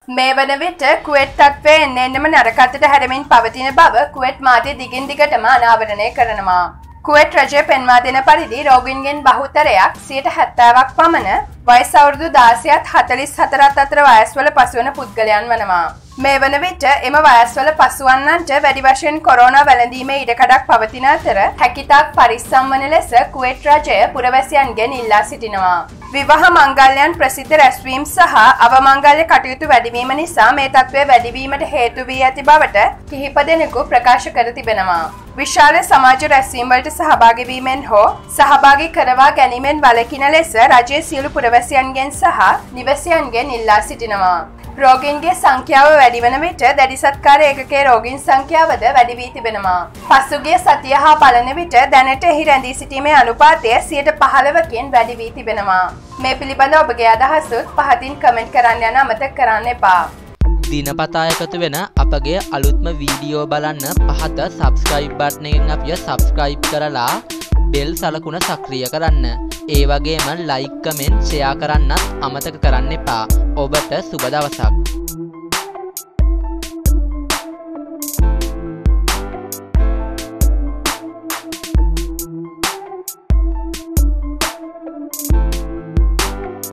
මේ වන විට කුවේට් තත්ත්වය එන්නෙම නරකතට හැරමින් පවතින බව කුවේට් මාධ්‍ය දිගින් දිගටම අනාවරණය කරනවා. කුවේට් රජය පෙන්වා දෙන පරිදි රෝගීන්ගෙන් බහුතරයක් 70%ක් පමණ වයස අවුරුදු 16ත් 44ත් අතර වයස්වල පසුවන පුද්ගලයන් වනවා. මේ වන විට එම වයස්වල පසුවන්නන්ට වැඩි වශයෙන් කොරෝනා වැළඳීමේ ඉඩකඩක් පවතින අතර හැකිතාක් පරිස්සම් වන ලෙස කුවේට් රජය පුරවැසියන්ගෙන් ඉල්ලා සිටිනවා. විවාහ මංගල්‍යයන් ප්‍රසිද්ධ රැස්වීම් සහ අවමංගල්‍ය කටයුතු වැඩිවීම නිසා මේ තත්ත්වය වැඩිවීමට හේතු වී ඇති බවට කිහිප දෙනෙකු ප්‍රකාශ කර තිබෙනවා. විශාල සමාජ රැස්වීම් වලට සහභාගී වීමෙන් හෝ සහභාගී කරවා ගැනීමෙන් වළකින ලෙස රජයේ සියලු පුරවැසියන්ගෙන් සහ නිවැසියන්ගෙන් ඉල්ලා සිටිනවා. රෝගීන්ගේ සංඛ්‍යාව වැඩි වන විට දැඩි සත්කාර ඒකකයේ රෝගීන් සංඛ්‍යාවද වැඩි වී තිබෙනවා. පසුගිය සතිය හා පළන විට දැනට එහි රැඳී සිටීමේ අනුපාතය 15%කින් වැඩි වී තිබෙනවා. මේ පිළිබඳ ඔබගේ අදහසුත් පහතින් කමෙන්ට් කරන්න යන අමතක කරන්න එපා. දිනපතා එකතු වෙන අපගේ අලුත්ම වීඩියෝ බලන්න පහත subscribe button එකෙන් අපිව subscribe කරලා bell සලකුණ සක්‍රිය කරන්න. ඒ වගේම like comment share කරන්නත් අමතක කරන්න එපා. ඔබට සුබ දවසක්.